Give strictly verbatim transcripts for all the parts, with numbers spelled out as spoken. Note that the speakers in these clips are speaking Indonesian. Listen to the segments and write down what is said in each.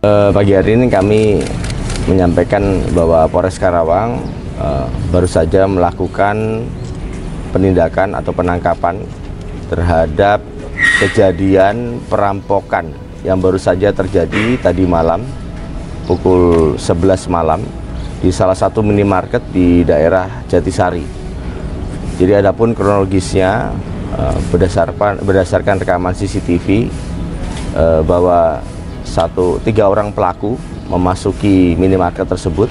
Uh, pagi hari ini kami menyampaikan bahwa Polres Karawang uh, baru saja melakukan penindakan atau penangkapan terhadap kejadian perampokan yang baru saja terjadi tadi malam pukul sebelas malam di salah satu minimarket di daerah Jatisari. Jadi adapun kronologisnya uh, berdasarkan berdasarkan rekaman C C T V uh, bahwa satu tiga orang pelaku memasuki minimarket tersebut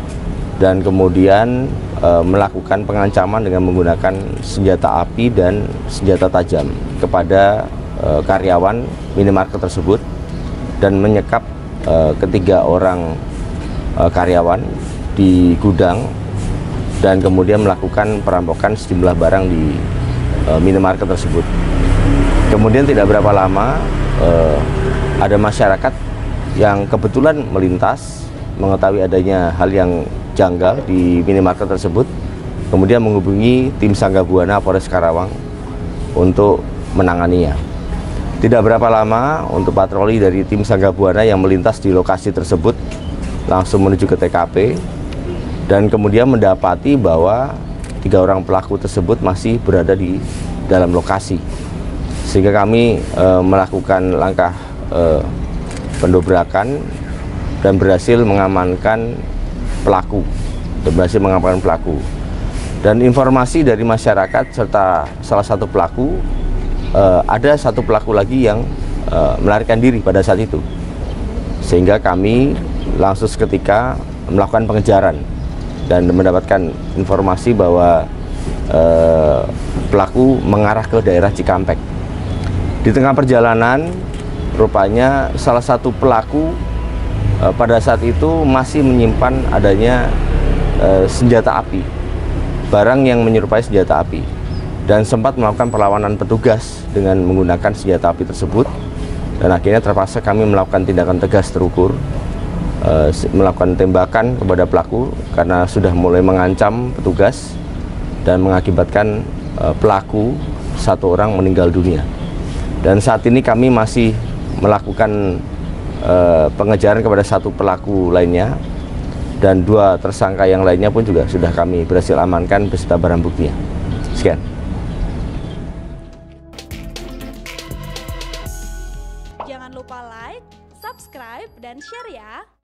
dan kemudian e, melakukan pengancaman dengan menggunakan senjata api dan senjata tajam kepada e, karyawan minimarket tersebut dan menyekap e, ketiga orang e, karyawan di gudang dan kemudian melakukan perampokan sejumlah barang di e, minimarket tersebut. Kemudian tidak berapa lama e, ada masyarakat yang kebetulan melintas mengetahui adanya hal yang janggal di minimarket tersebut, kemudian menghubungi tim Sangga Buana Polres Karawang untuk menanganinya. Tidak berapa lama untuk patroli dari tim Sangga Buana yang melintas di lokasi tersebut langsung menuju ke T K P dan kemudian mendapati bahwa tiga orang pelaku tersebut masih berada di dalam lokasi, sehingga kami e, melakukan langkah e, pendobrakan dan berhasil mengamankan pelaku dan berhasil mengamankan pelaku dan informasi dari masyarakat serta salah satu pelaku eh, ada satu pelaku lagi yang eh, melarikan diri pada saat itu, sehingga kami langsung seketika melakukan pengejaran dan mendapatkan informasi bahwa eh, pelaku mengarah ke daerah Cikampek. Di tengah perjalanan rupanya salah satu pelaku e, pada saat itu masih menyimpan adanya e, senjata api, barang yang menyerupai senjata api, dan sempat melakukan perlawanan petugas dengan menggunakan senjata api tersebut, dan akhirnya terpaksa kami melakukan tindakan tegas terukur, e, melakukan tembakan kepada pelaku karena sudah mulai mengancam petugas dan mengakibatkan e, pelaku satu orang meninggal dunia. Dan saat ini kami masih melakukan uh, pengejaran kepada satu pelaku lainnya dan dua tersangka yang lainnya pun juga sudah kami berhasil amankan beserta barang buktinya. Sekian. Jangan lupa like, subscribe, dan share ya.